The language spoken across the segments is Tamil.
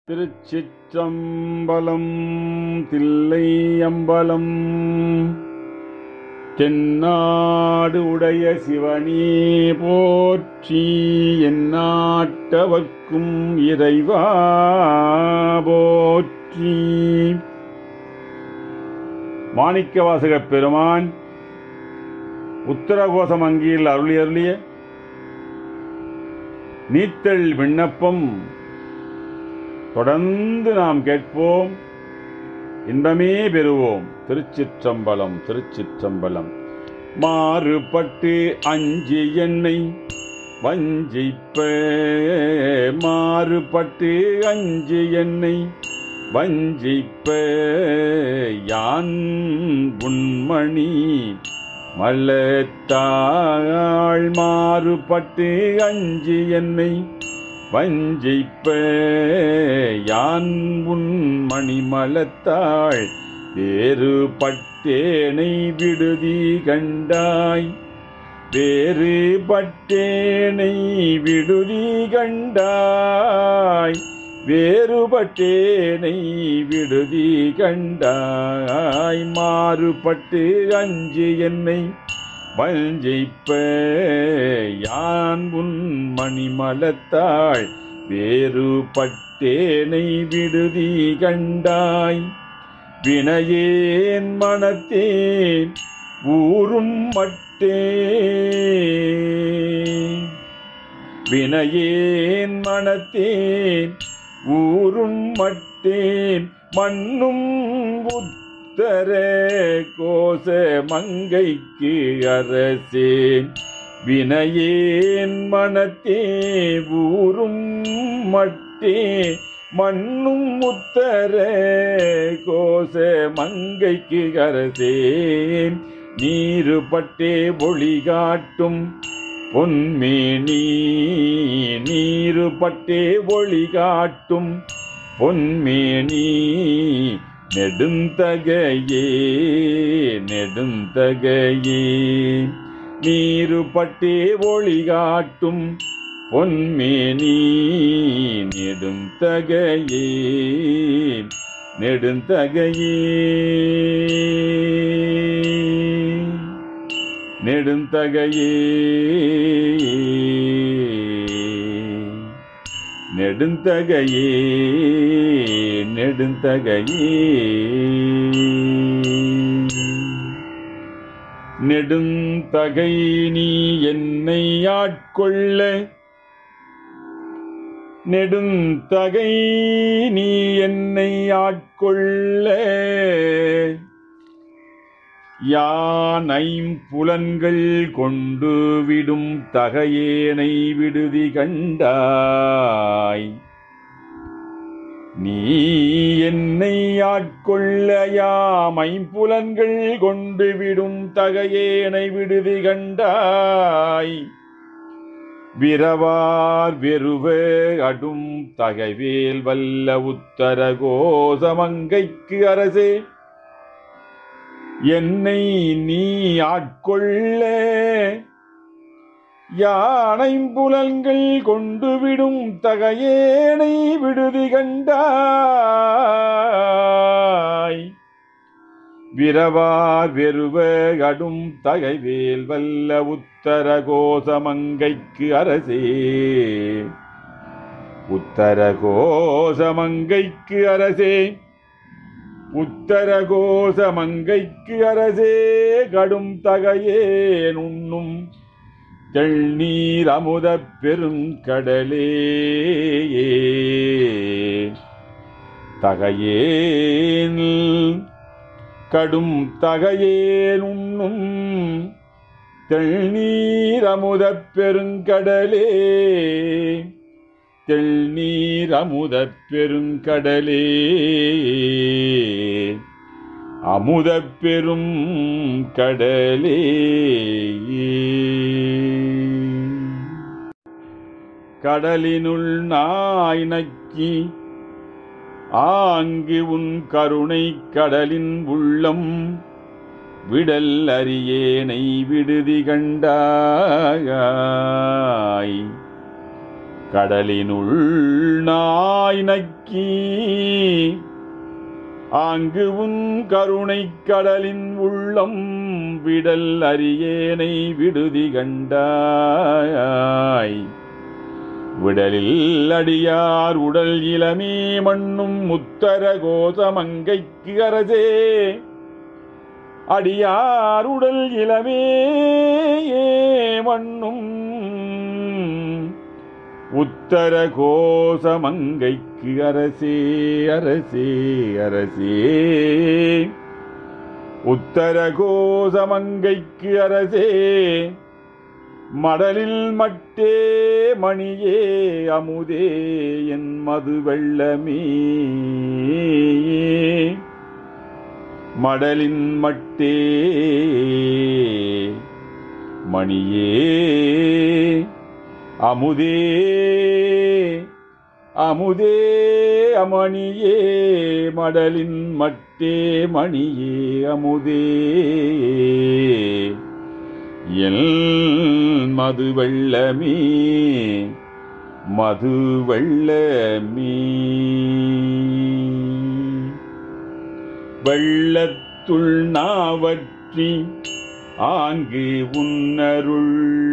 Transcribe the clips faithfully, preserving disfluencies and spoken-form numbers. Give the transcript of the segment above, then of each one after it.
திருச்சிற்றம்பலம் தில்லையம்பலம். தென்னாடு உடைய சிவனே போற்றி, எந்நாட்டவர்க்கும் இறைவா போற்றி. மாணிக்கவாசகப் பெருமான் உத்தரகோசமங்கியில் அருளி அருளிய நீத்தல் விண்ணப்பம் தொடர்ந்து நாம் கேட்போம், இன்பமே பெறுவோம். திருச்சிற்றம்பலம் திருச்சிற்றம்பலம். மாறுபட்டு அஞ்சி என்னை வஞ்சிப்ப, மாறுபட்டு அஞ்சி என்னை வஞ்சிப்ப, யான் உண்மணி மலத்தாள். மாறுபட்டு அஞ்சி என்னை வஞ்சிப்ப, யான் உன் மணிமலத்தாள். வேறுபட்டேனை விடுதி கண்டாய், வேறுபட்டேனை விடுதி கண்டாய், வேறுபட்டேனை விடுதி கண்டாய். மாறுபட்டு அஞ்சி என்னை வஞ்சிப்ப, யான் உன் மணிமலத்தாள். வேறுபட்டேனை விடுதி கண்டாய். வினையேன் மனத்தேன் ஊரும் மட்டே, வினையேன் மனத்தேன் ஊரும் மட்டேன். மண்ணும் உத்தர கோச மங்கைக்கு அரசேன். வினையேன் மனத்தே ஊரும் மட்டே, மண்ணும் உத்தர கோச மங்கைக்கு அரசேன். நீருபட்டே ஒளி காட்டும் பொன்மேனி, நீருபட்டே ஒளி காட்டும் பொன்மேனி. நெடுந்தகையே நெடுந்தகையே, நீருபட்டே ஒளி காட்டும் பொன்மேனி. நெடுந்தகையே நெடுந்தகையே நெடுந்தகையே நெடுந்தகையே நெடுந்தகையே. நெடுந்தகை நீ என்னை ஆட்கொள்ள, நெடுந்தகை நீ என்னை ஆட்கொள்ள. யான் ஐம்புலன்கள் கொண்டு விடும் தகையேனை விடுதி கண்டாய். நீ என்னை ஆட்கொள்ள, யாம் ஐம்புலன்கள் கொண்டு விடும் தகையேனை விடுதி கண்டாய். விரவார் வெறுவ அடும் தகைவேல் வல்ல உத்தர கோசமங்கைக்கு அரசே. என்னை நீ ஆட்கொள்ள, யானைம்புலன்கள் கொண்டு விடும் தகையேனை விடுதி கண்டாய். விரவார் வெறுவ அடும் தகைவேல் வல்ல உத்தர கோசமங்கைக்கு அரசே. உத்தர கோசமங்கைக்கு அரசே, உத்தர கோசமங்கைக்கு அரசே. கடும் தகையேன் உண்ணும் தெள்நீர் அமுதப் பெருங்கடலே. தகையேன் கடும் தகையேன் உண்ணும் தெள்நீர் அமுதப் பெருங்கடலே. தெள்நீர் அமுதப் பெருங்கடலே, அமுதப் பெரும் கடலே. கடலினுள் நாய் நக்கி ஆங்கு உன் கருணை கடலின் உள்ளம் விடல் அறியேனை விடுதி கண்டாய். கடலினுள் நாய் நக்கி ஆங்கு உன் கருணை கடலின் உள்ளம் விடல் அறியேனை விடுதி கண்டாய். விடலில் அடியார் உடல் இளமே மண்ணும் முத்தர கோசமங்கைக்கு அரசே. அடியார் உடல் இளமே மண்ணும் உத்தர கோசமங்கைக்கு அரசே அரசே அரசே. உத்தர கோசமங்கைக்கு அரசே. மடலில் மட்டே மணியே அமுதே என் மது வெள்ளமே. மடலின் மட்டே மணியே அமுதே அமுதே அமணியே. மடலின் மட்டே மணியே அமுதே எல் மது வெள்ளமே மது வெள்ளமே. வெள்ளத்துள் நாவற்றி ஆங்கு உன்னருள்.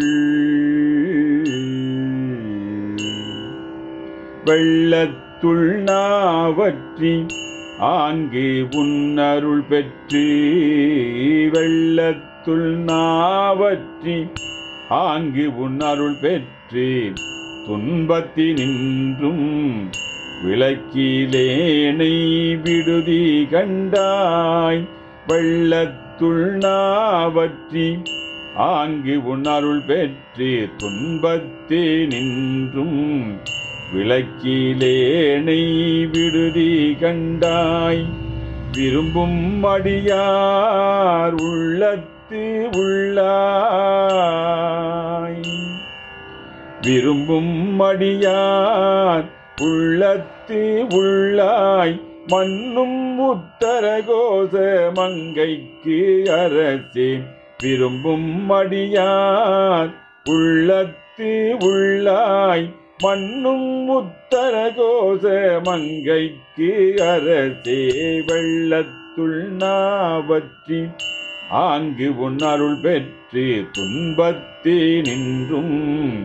வெள்ளத்துள் நாவற்றி ஆங்கு உன்னருள் பெற்று. வெள்ளத்துள் நாவற்றி ஆங்கு உன்னருள் பெற்று துன்பத்தி நின்றும் விளக்கிலேனை விடுதி கண்டாய். வெள்ளத்துள் நாவற்றி ஆங்கு உன்னருள் பெற்று துன்பத்தே நின்றும் விளக்கிலேனை விடுதி கண்டாய். விரும்பும் அடியார் உள்ளத்து உள்ளாய். விரும்பும் அடியார் உள்ளத்து உள்ளாய். மண்ணும் உத்தர கோச மங்கைக்கு அரசே. விரும்பும் அடியார் உள்ளத்து உள்ளாய். மண்ணும் உத்தர கோச மங்கைக்கு அரசே. வெள்ளத்துள் நாவற்றி ஆங்கு உன்னருள் பெற்று துன்பத்தே நின்றும்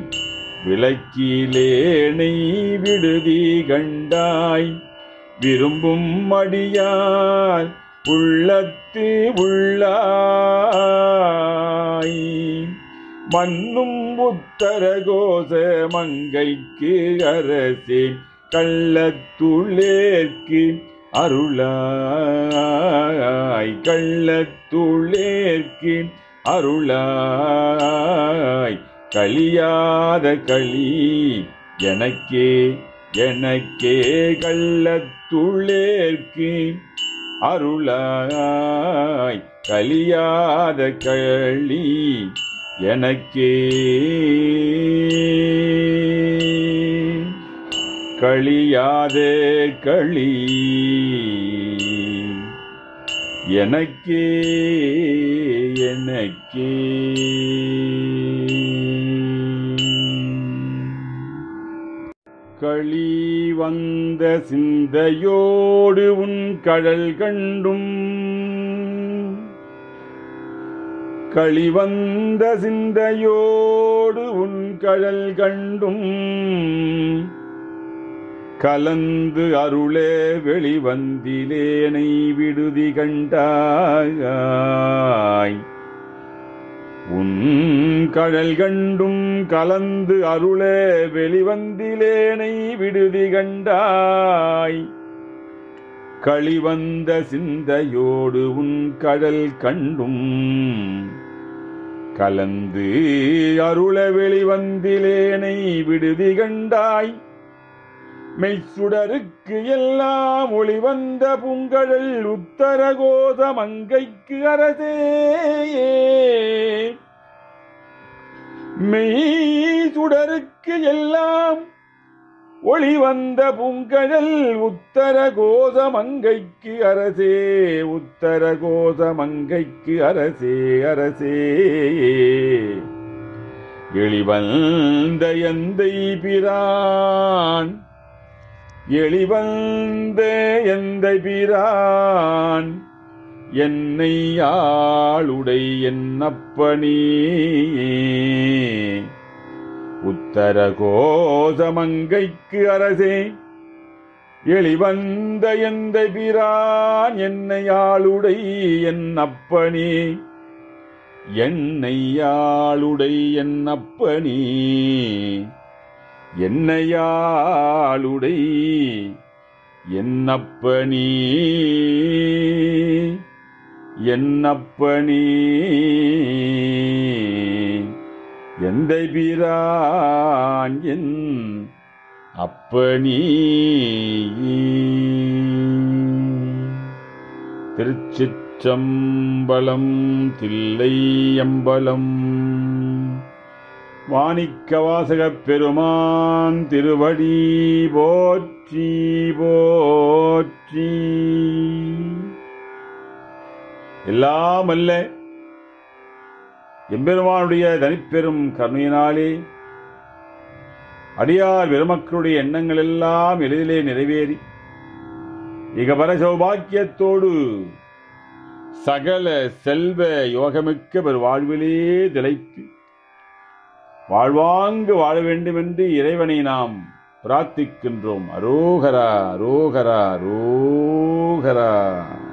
விளக்கிலேனை விடுதி கண்டாய். விரும்பும் அடியார் உள்ளத்து உள்ளாய். மண்ணும் உத்தர கோச மங்கைக்கு அரசே. கள்ளத்துளேற்கு அருளாய். கள்ளத்துளேற்கு அருளாய். கலியாத களி எனக்கே எனக்கே. கள்ளத்துளேற்கு அருளாய். கலியாத களி எனக்கே. களியாத களி எனக்கே எனக்கே. களி வந்த சிந்தையோடு உன் கடல் கண்டும். களி வந்த சிந்தையோடு உன் கடல் கண்டும். கலந்து அருளே வெளிவந்திலேனை விடுதி கண்டாய். உன் கடல் கண்டும் கலந்து அருளே வெளிவந்திலேனை விடுதி கண்டாய். களிவந்த சிந்தையோடு உன் கடல் கண்டும் கலந்து அருள வெளிவந்திலேனை விடுதி கண்டாய். மெய்சுடருக்கு எல்லாம் ஒளிவந்த பூங்கடல் உத்தர கோச மங்கைக்கு அரசே. மெய்சுடருக்கு எல்லாம் ஒளிவந்த பூங்கடல் உத்தர கோச மங்கைக்கு அரசே. உத்தர கோச மங்கைக்கு அரசே அரசே. எளிவந்த எந்தை பிரான் எளிவந்த எந்தை பிரான் என்னை ஆளுடை என்னப்பனே உத்தர கோசமங்கைக்கு அரசே எளிவந்த எந்தை பிரான் என்னை ஆளுடை என்னப்பனே என்னை ஆளுடை என்னப்பனே என்னை ஆளுடை என்னப்பனே என்னப்பனே எந்தை பிரான் என் அப்பனே. திருச்சிற்றம்பலம் தில்லையம்பலம். மாணிக்கவாசகப் பெருமான் திருவடி போற்றி போற்றி. எல்லாம் அல்ல எம்பெருமானுடைய தனிப்பெரும் கருணையினாலே அடியார் பெருமக்களுடைய எண்ணங்கள் எல்லாம் எளிதிலே நிறைவேறி இகபர சௌபாக்கியத்தோடு சகல செல்வ யோகமிக்க பெரு வாழ்விலே திளைத்து வாழ்வாங்கு வாழ வேண்டும் என்று இறைவனை நாம் பிரார்த்திக்கின்றோம். அரோகரா அரோகரா அரோகரா.